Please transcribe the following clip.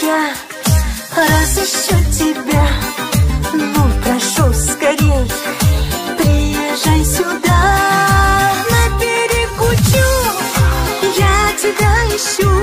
я разыщу тебя. Ну, прошу, скорей, приезжай сюда. На берегу чу я тебя ищу.